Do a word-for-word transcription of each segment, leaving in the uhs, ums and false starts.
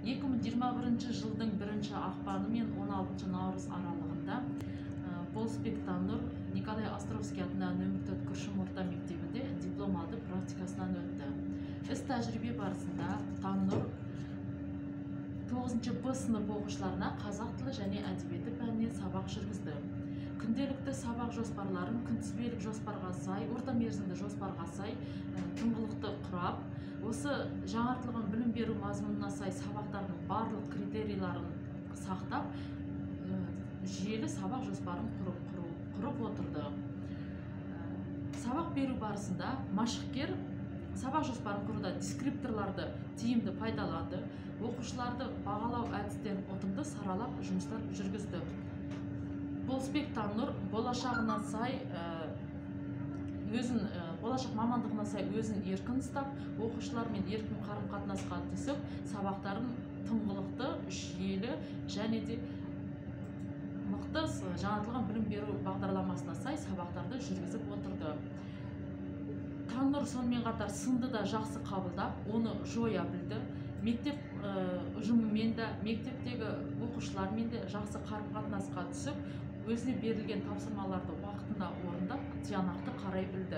эки миң жыйырма биринчи жылдың биринчи акпаны мен он алтынчы наурыз аралыгында Болысбек Таннур Николай Островский атындағы нөмір төрт Күршім орта мектебінде диплом алды, практикасынан өтті. Іс тәжірибе барысында Таннур тоғызынчы Б сынып оқушыларына қазақ тілі және әдебиеті пәнінен сабақ жүргізді. Күнделікті сабақ жоспарларын күнтізбелік жоспарға сай, орта мерзімді жоспарға сай тыңғылықты құрап, осы жаңартылған білім беру мазмұнына сай сабақтардың барлық критерийларын сақтап, жүйелі сабақ жоспарын құрып, құрып отырды. Сабақ беру барысында машықкер сабақ жоспарын құруда дескрипторларды тиімді пайдаланды, оқушыларды бағалау әдістерін ұтымды саралап жұмыстар жүргізді. Болысбек Таннур болашағына сай, өзін болашақ мамандығына сай өзін еркін ұстап, оқушылармен еркін қарым-қатынасқа түсіп, сабақтарын тыңғылықты, жүйелі және де мықты жаңартылған білім беру бағдарламасына сай сабақтарды жүргізіп отырды. Таннур сонымен қатар сынды да жақсы қабылдап, оны жоя білді. Мектеп ұжымымен де, мектептегі оқушылармен де жақсы қарым-қатынасқа түсіп, өзіне берілген тапсырмаларды уақытында орындап, тиянақты қарай білді.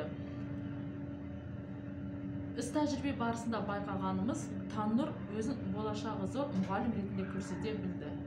Іс тәжірибе барысында байқағанымыз, Таннур өзін болашағы зор мұғалім ретінде көрсете білді.